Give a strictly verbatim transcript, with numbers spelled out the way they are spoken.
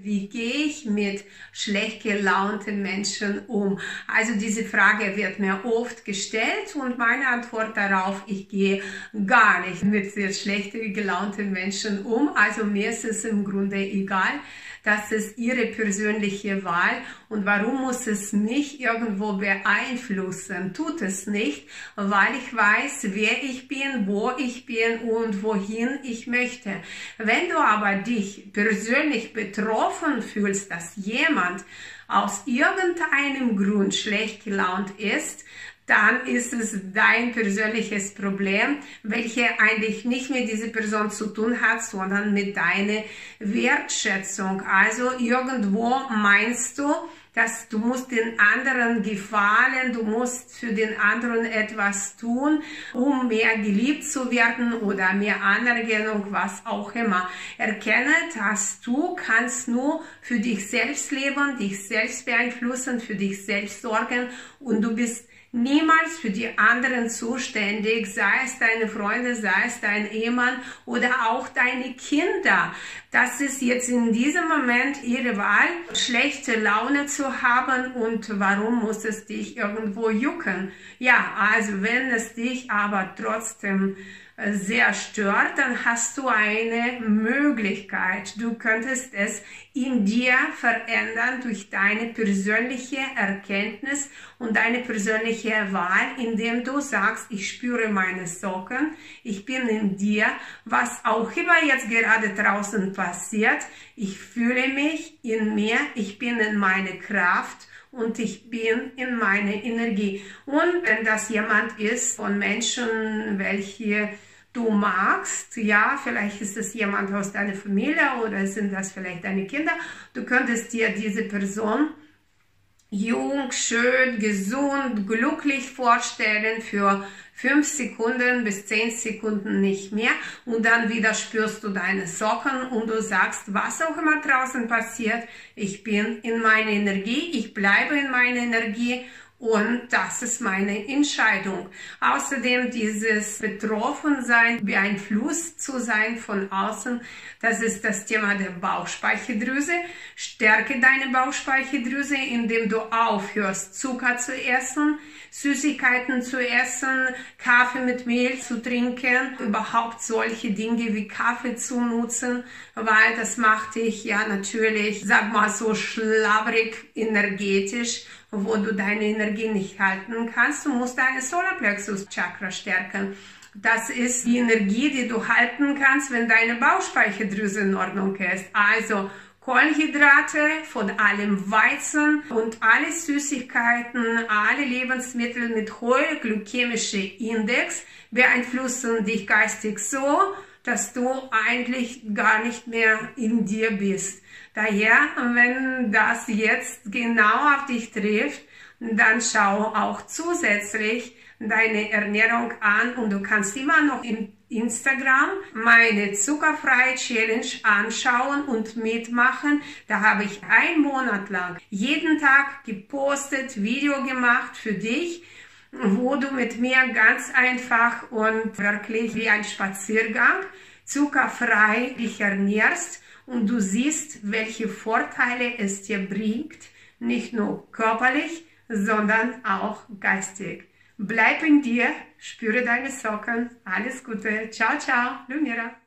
Wie gehe ich mit schlecht gelaunten Menschen um? Also diese Frage wird mir oft gestellt und meine Antwort darauf, ich gehe gar nicht mit sehr schlecht gelaunten Menschen um. Also mir ist es im Grunde egal. Das ist ihre persönliche Wahl. Und warum muss es mich irgendwo beeinflussen? Tut es nicht, weil ich weiß, wer ich bin, wo ich bin und wohin ich möchte. Wenn du aber dich persönlich betroffen fühlst, dass jemand aus irgendeinem Grund schlecht gelaunt ist, dann ist es dein persönliches Problem, welche eigentlich nicht mit dieser Person zu tun hat, sondern mit deiner Wertschätzung. Also irgendwo meinst du, dass du musst den anderen gefallen, du musst für den anderen etwas tun, um mehr geliebt zu werden oder mehr Anerkennung, was auch immer. Erkenne, dass du kannst nur für dich selbst leben, dich selbst beeinflussen, für dich selbst sorgen und du bist niemals für die anderen zuständig, sei es deine Freunde, sei es dein Ehemann oder auch deine Kinder. Das ist jetzt in diesem Moment ihre Wahl, schlechte Laune zu haben und warum muss es dich irgendwo jucken? Ja, also wenn es dich aber trotzdem sehr stört, dann hast du eine Möglichkeit. Du könntest es in dir verändern durch deine persönliche Erkenntnis und deine persönliche Wahl, indem du sagst, ich spüre meine Socken, ich bin in dir, was auch immer jetzt gerade draußen passiert, ich fühle mich in mir, ich bin in meiner Kraft und ich bin in meiner Energie. Und wenn das jemand ist von Menschen, welche du magst, ja, vielleicht ist es jemand aus deiner Familie oder sind das vielleicht deine Kinder, du könntest dir diese Person jung, schön, gesund, glücklich vorstellen für fünf Sekunden bis zehn Sekunden nicht mehr und dann wieder spürst du deine Socken und du sagst, was auch immer draußen passiert, ich bin in meiner Energie, ich bleibe in meiner Energie und das ist meine Entscheidung. Außerdem dieses Betroffensein, beeinflusst zu sein von außen, das ist das Thema der Bauchspeicheldrüse. Stärke deine Bauchspeicheldrüse, indem du aufhörst, Zucker zu essen, Süßigkeiten zu essen, Kaffee mit Mehl zu trinken, überhaupt solche Dinge wie Kaffee zu nutzen, weil das macht dich ja natürlich, sag mal so, schlabberig energetisch, wo du deine Energie nicht halten kannst. Du musst deine Solarplexus-Chakra stärken. Das ist die Energie, die du halten kannst, wenn deine Bauchspeicheldrüse in Ordnung ist. Also Kohlenhydrate von allem Weizen und alle Süßigkeiten, alle Lebensmittel mit hohem glykämischen Index beeinflussen dich geistig so, dass du eigentlich gar nicht mehr in dir bist. Daher, wenn das jetzt genau auf dich trifft, dann schau auch zusätzlich deine Ernährung an und du kannst immer noch im Instagram meine zuckerfreie Challenge anschauen und mitmachen. Da habe ich einen Monat lang jeden Tag gepostet, Video gemacht für dich, wo du mit mir ganz einfach und wirklich wie ein Spaziergang zuckerfrei dich ernährst und du siehst, welche Vorteile es dir bringt, nicht nur körperlich, sondern auch geistig. Bleib in dir, spüre deine Socken. Alles Gute. Ciao, ciao, Lumira.